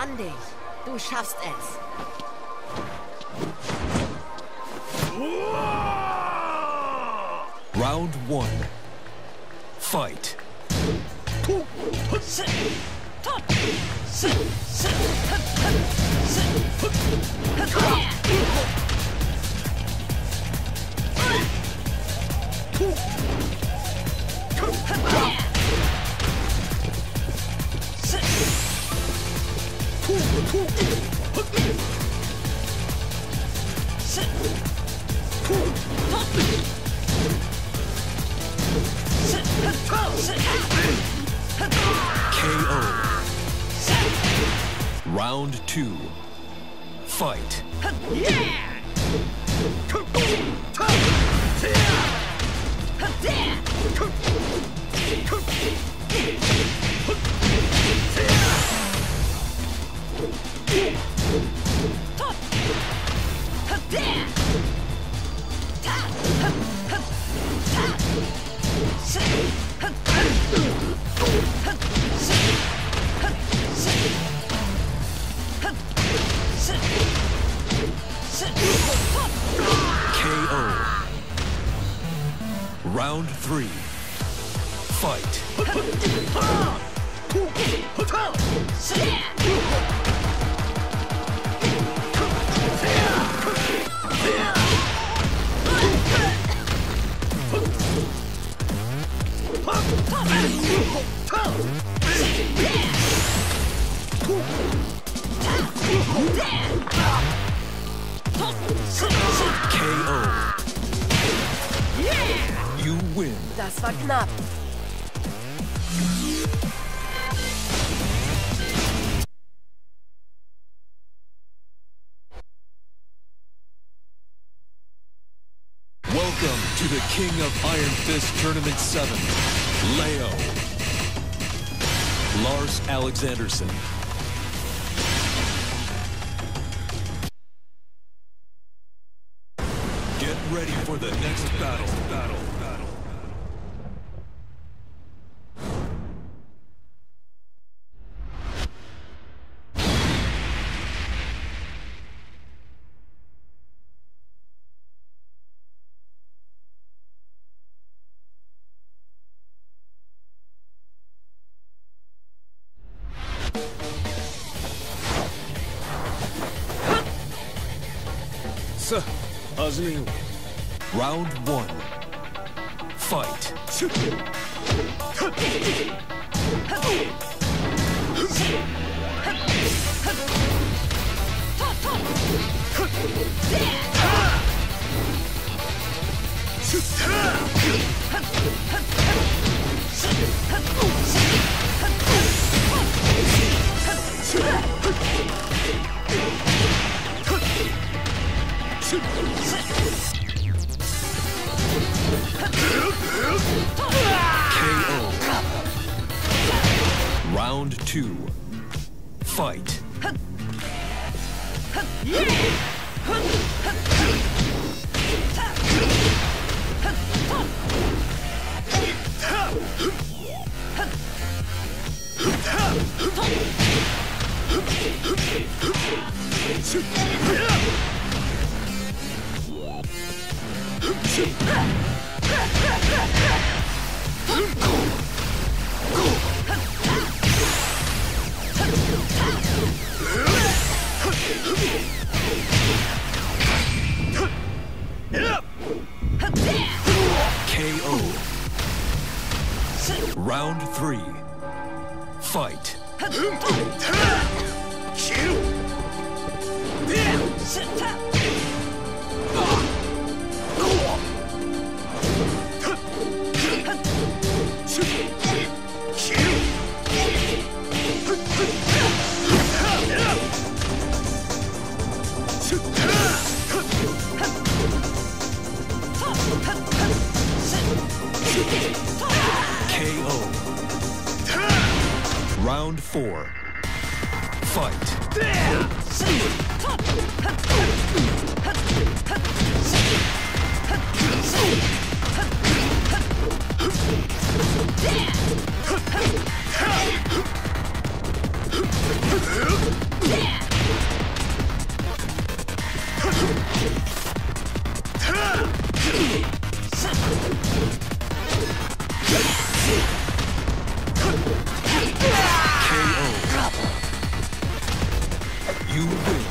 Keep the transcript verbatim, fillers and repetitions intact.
Entspann dich. Du schaffst es. Round one. Fight. K O. Round two. Fight. K O. Round three. Fight. K O. You win. Das war knapp. Welcome to the King of Iron Fist Tournament seven, Leo. Lars Alexanderson. Get ready for the next battle. Battle. Battle. Round one. Fight. K O. Round two. Fight. K O. Round three. Fight. K O. Round four. Fight. You win.